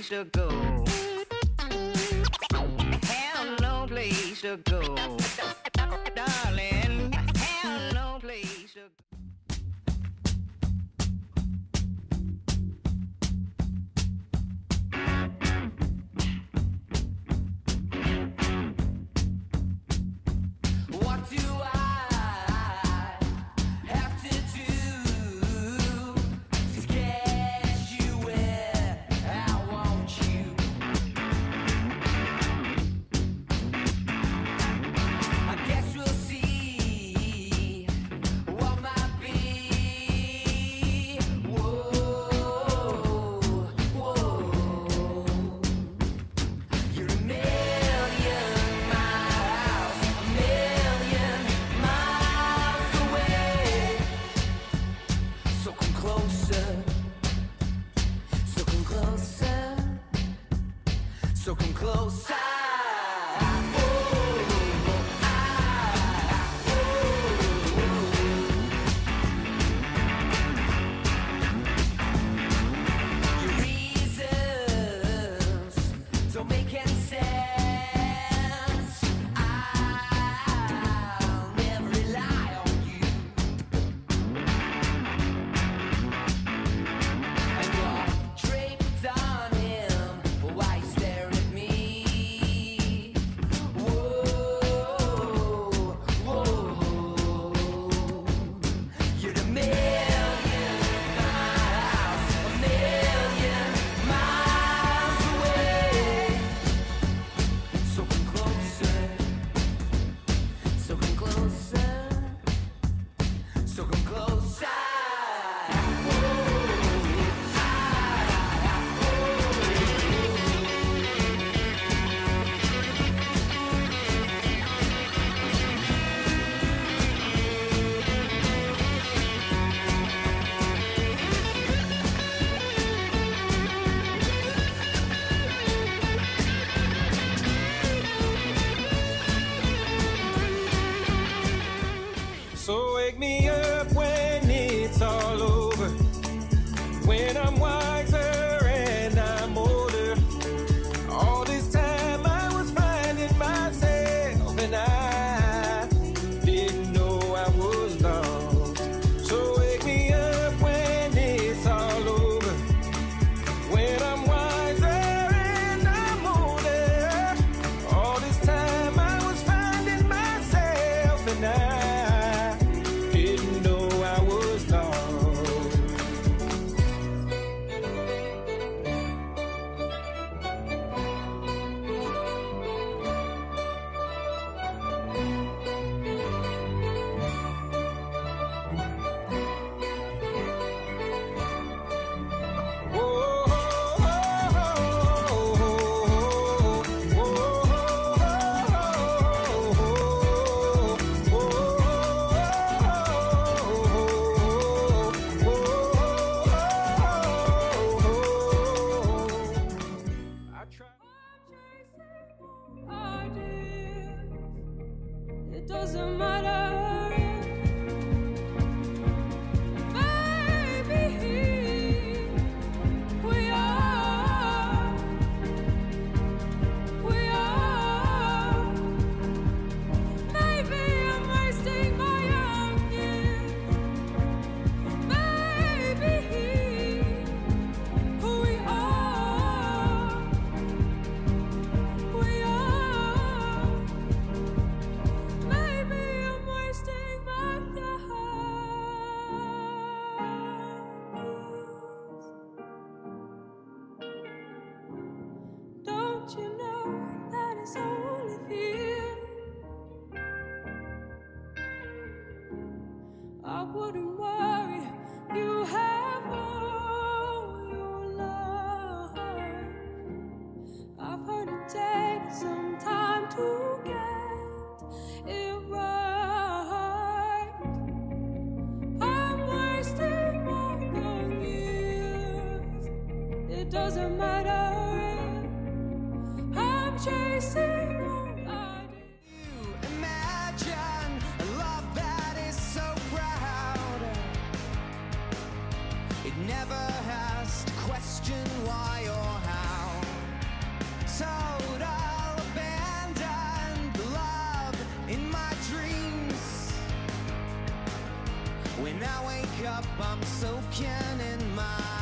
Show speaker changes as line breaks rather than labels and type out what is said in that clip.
place to go. Have no place to go. Darling, have no place to go.
So wake me up when it's all over, when I'm wiser and I'm older. All this time I was finding myself and I didn't know I was lost. So wake me up when it's all over, when I'm wiser and I'm older. All this time I was finding myself and I didn't know I was lost.
It doesn't matter. Don't you know that it's only fear? I wouldn't worry, you have all your love. I've heard it takes some time to get it right. I'm wasting my young years. It doesn't matter. Chasing all ideas.
Imagine a love that is so proud.
up, I'm soaking in my